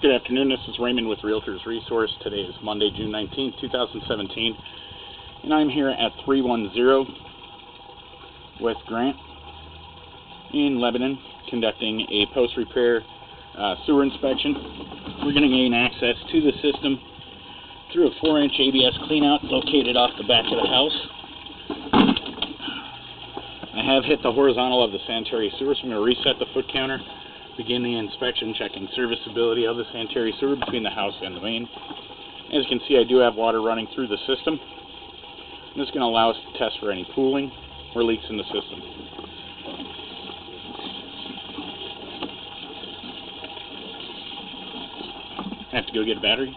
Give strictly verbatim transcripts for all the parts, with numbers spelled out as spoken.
Good afternoon, this is Raymond with Realtors Resource. Today is Monday, June nineteenth, two thousand seventeen, and I'm here at three one zero West Grant in Lebanon conducting a post-repair uh, sewer inspection. We're going to gain access to the system through a four inch A B S cleanout located off the back of the house. I have hit the horizontal of the sanitary sewer, so I'm going to reset the foot counter, begin the inspection, checking serviceability of the sanitary sewer between the house and the main. As you can see, I do have water running through the system. This is going to allow us to test for any pooling or leaks in the system. I have to go get a battery.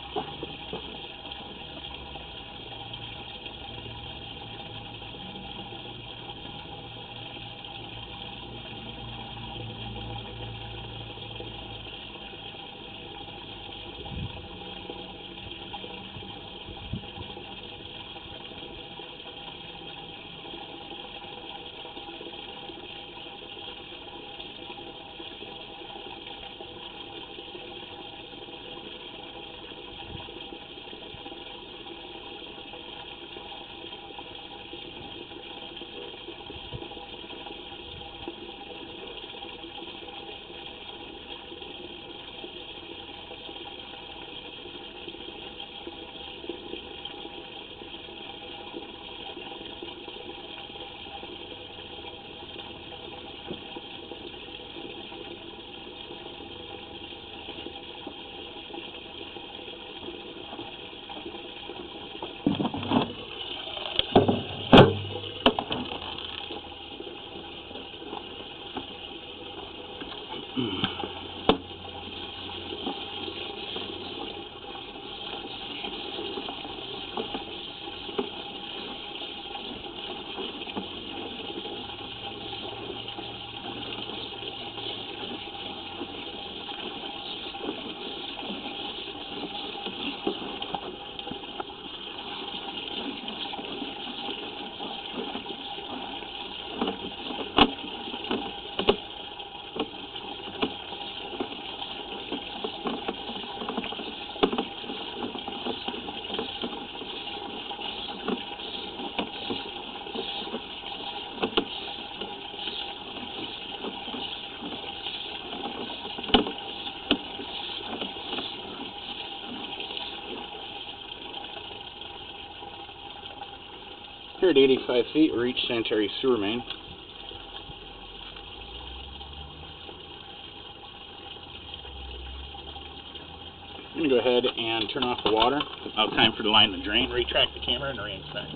Here at eighty-five feet, we reach sanitary sewer main. I'm going to go ahead and turn off the water. Now time for the line the drain, retract the camera, and reinspect.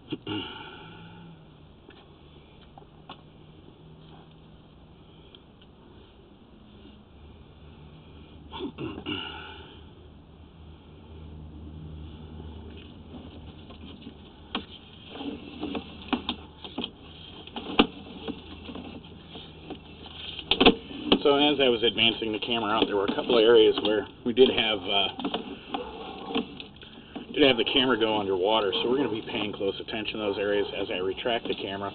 So as I was advancing the camera out, there were a couple of areas where we did have uh, did have the camera go underwater, so we're going to be paying close attention to those areas as I retract the camera.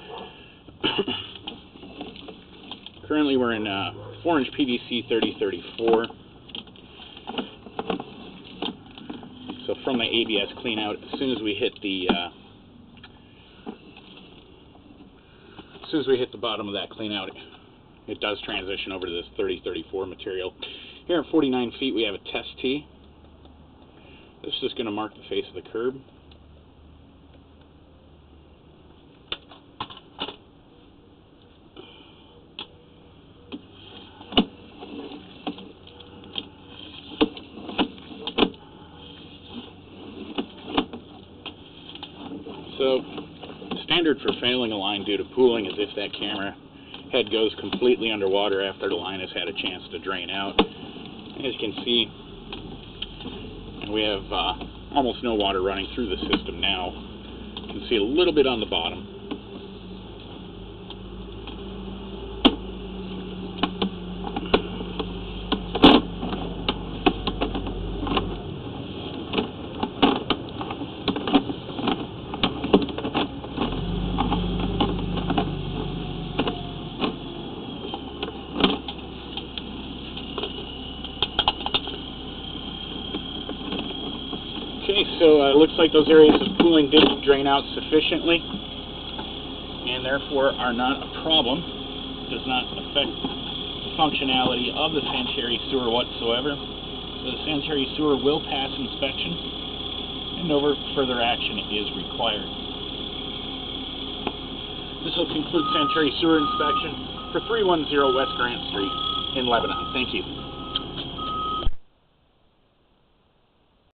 Currently we're in uh, four inch P V C thirty thirty-four. So from the A B S clean out, as soon as we hit the uh, as soon as we hit the bottom of that clean out, it does transition over to this thirty thirty-four material. Here at forty-nine feet we have a test tee. This is just going to mark the face of the curb. So, standard for failing a line due to pooling is if that camera head goes completely underwater after the line has had a chance to drain out. As you can see, we have uh, almost no water running through the system now. You can see a little bit on the bottom. Okay, so it uh, looks like those areas of pooling did drain out sufficiently and therefore are not a problem. It does not affect the functionality of the sanitary sewer whatsoever. So the sanitary sewer will pass inspection and no further action is required. This will conclude sanitary sewer inspection for three one zero West Grant Street in Lebanon. Thank you.